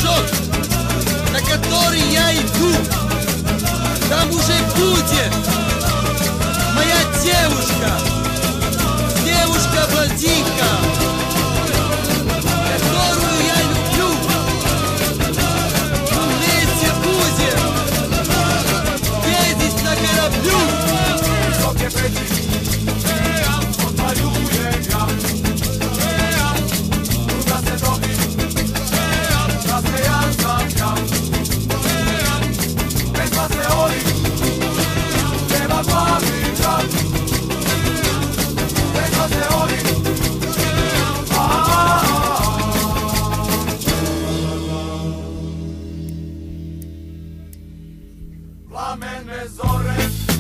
стишок, на который я иду. Там уже будет моя девушка, девушка-блондинка, которую я люблю. Мы вместе будем ездить на кораблю. Plamene zore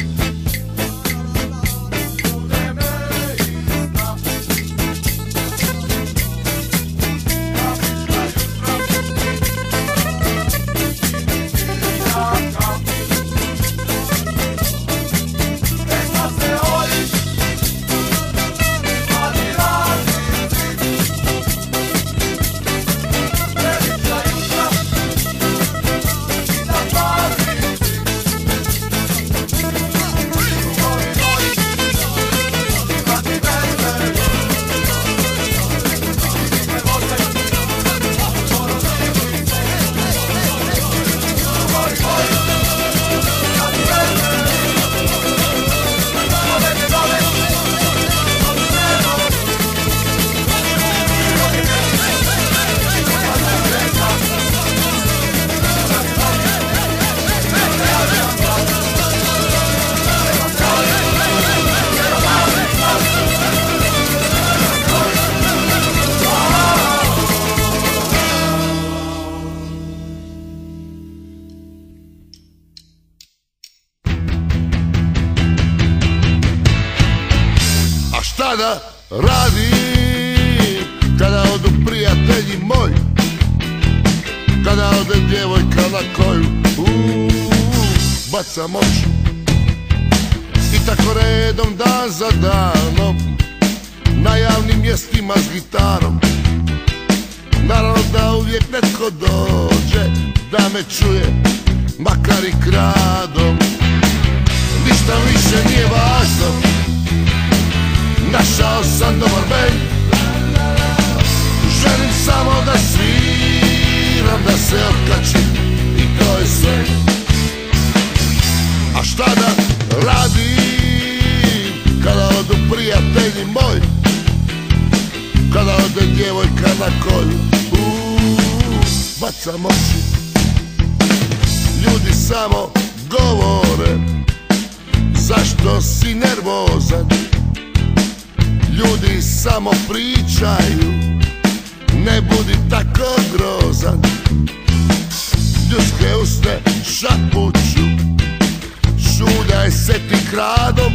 Šta da radim kada odu prijatelji moji, kada ode djevojka na koju bacam oči i tako redom dan za danom na javnim mjestima s gitarom. Naravno da uvijek netko dođe da me čuje, makar i kradom. Ništa više nije važno, našao sam dobar bend. Želim samo da sviram, da se otkačim i to je sve. A šta da radim kada odu prijatelji moji, kada ode djevojka na koju bacam oči. Ljudi samo govore zašto si nervozan, ljudi samo pričaju ne budi tako grozan. Ljudske usne šapuću, šuljaj se ti kradom,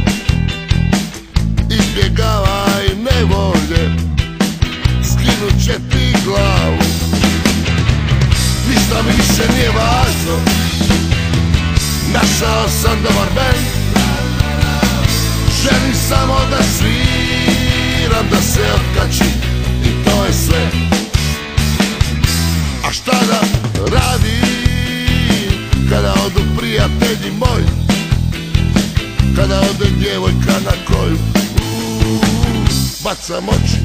izbjegavaj nevolje, skinut će ti glavu. Ništa mi više nije važno, našao sam dobar bend. Želim samo da sviram, da se otkačim i to je sve. A šta da radim kada odu prijatelji moji, kada ode djevojka na koju bacam oči.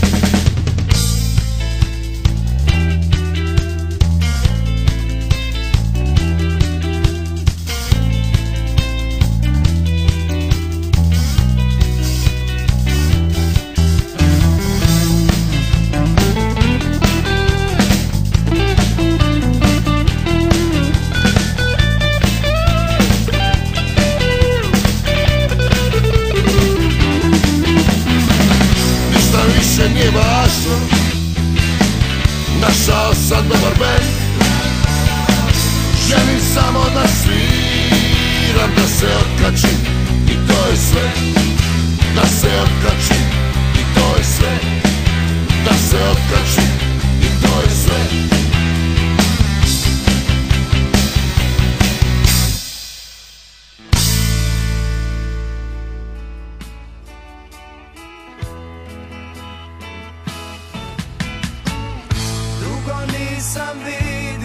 Nije važno, našao sam dobar bend. Želim samo da sviram, da se otkačim i to je sve. Da se otkačim i to je sve. Da se otkačim i to je sve. Nisam vidio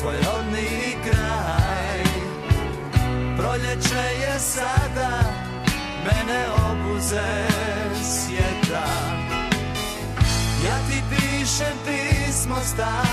svoj rodni kraj. Proljeće je sada, mene obuze sjeta. Ja ti pišem pismo staro,